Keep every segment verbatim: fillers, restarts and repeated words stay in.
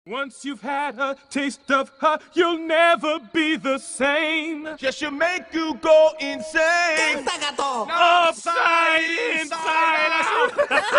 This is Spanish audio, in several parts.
Once you've had a taste of her, you'll never be the same. Just should make you go insane. ¡Canta, gato! Upside, inside out.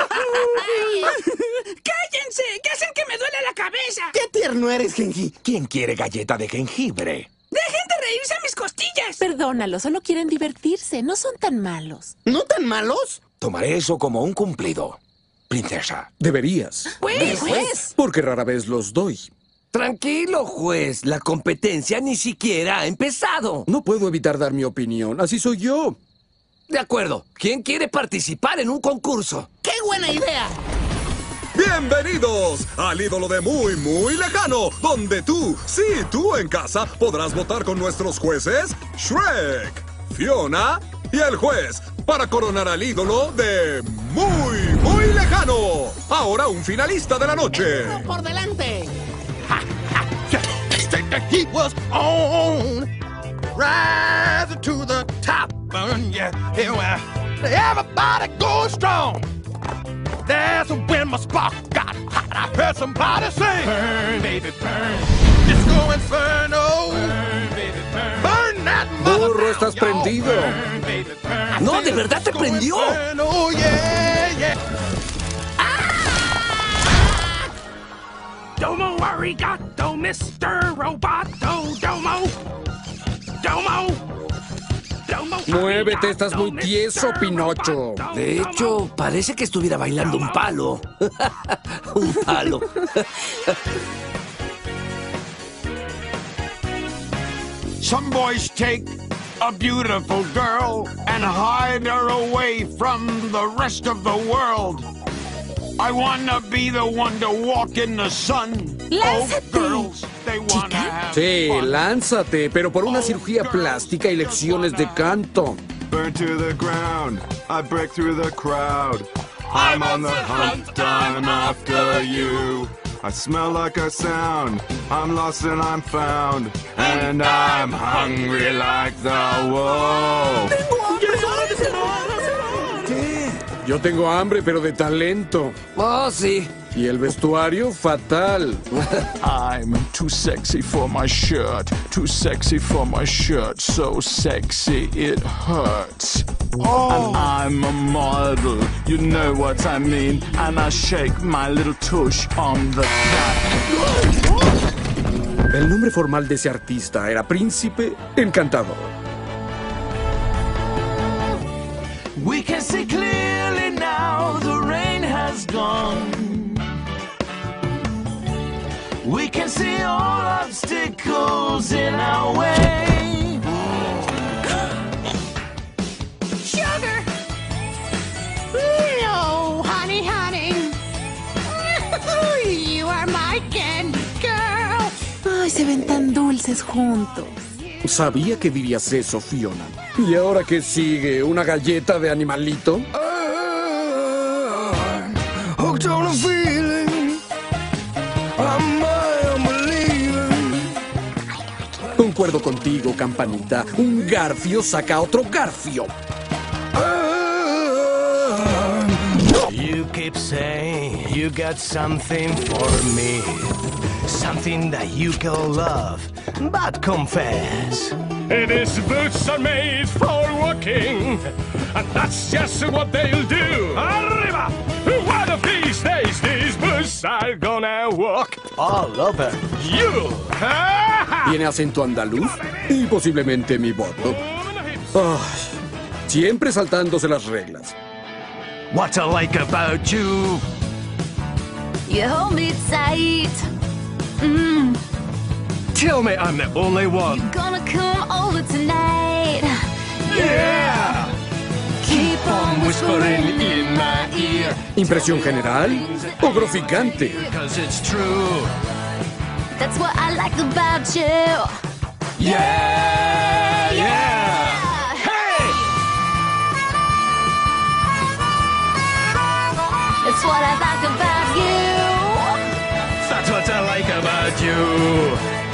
¡Cállense! ¡Que hacen que me duele la cabeza! ¡Qué tierno eres, Genji! ¿Quién quiere galleta de jengibre? ¡Dejen de reírse a mis costillas! Perdónalo, solo quieren divertirse. No son tan malos. ¿No tan malos? Tomaré eso como un cumplido. Princesa. Deberías. ¡Juez! ¡Juez! Porque rara vez los doy. Tranquilo, juez. La competencia ni siquiera ha empezado. No puedo evitar dar mi opinión. Así soy yo. De acuerdo. ¿Quién quiere participar en un concurso? ¡Qué buena idea! Bienvenidos al ídolo de muy, muy lejano, donde tú, sí, tú en casa, podrás votar con nuestros jueces Shrek, Fiona y el juez para coronar al ídolo de muy, muy lejano. Ahora un finalista de la noche. ¡Por delante! He was on, rising to the top, yeah. Everybody go strong. That's when my spark got hot. I heard somebody say, burn, baby, burn. Disco Inferno. Burn, baby, burn. Burn that mother. Burro, estás prendido. Burn, baby, burn. No, de verdad te prendió. Oh, yeah, yeah. Ah! Domo arigato, mister Roboto. Domo. Domo. Muévete, estás muy tieso, Pinocho. De hecho, parece que estuviera bailando un palo. Un palo. Some boys take a beautiful girl and hide her away from the rest of the world. I wanna be the one to walk in the sun. ¡Lánzate! Oh, girls, they wanna have Sí, fun. lánzate, pero por una cirugía plástica y lecciones de canto. Burn to the ground, I break through the crowd. I'm on the hunt, I'm after you. I smell like a sound, I'm lost and I'm found. And I'm hungry like the wolf. Yo tengo hambre, pero de talento. Oh, sí. Y el vestuario, fatal. I'm too sexy for my shirt, too sexy for my shirt, so sexy it hurts. Oh. And I'm a model, you know what I mean, and I shake my little tush on the cat. El nombre formal de ese artista era Príncipe Encantador. We can see clearly now the rain has gone. We can see all obstacles in our way. Sugar! No, honey, honey. You are my candy girl. Ay, se ven tan dulces juntos. Sabía que dirías eso, Fiona. ¿Y ahora qué sigue? ¿Una galleta de animalito? Hooked on a feeling. I'm Concuerdo contigo, campanita. Un garfio saca otro garfio. You keep saying you got something for me. Something that you can love, but confess. These boots are made for walking, and that's just what they'll do. Arriba! One of these days, these boots are gonna walk All over. you. Tiene acento andaluz y posiblemente mi voto. Ay, siempre saltándose las reglas. What I like about you. You hold me tight. Mm. Tell me I'm the only one. Gonna come over tonight. Yeah! Keep on whispering in my ear. ¿Impresión general o groficante? Cause it's true. That's what I like about you. Yeah! Yeah! Hey! That's what I like about you. That's what I like about you.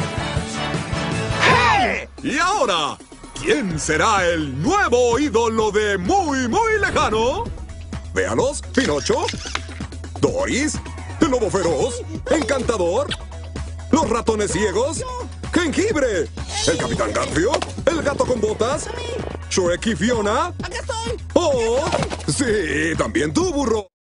Hey! Y ahora, ¿quién será el nuevo ídolo de muy, muy lejano? Véalos, Pinocho, Doris, el Lobo Feroz, Encantador ¿Los ratones ciegos? ¡Jengibre! ¿El Capitán Garfio? ¿El gato con botas? ¿Shrek y Fiona? ¡Acá estoy! ¡Oh! Sí, también tú, burro.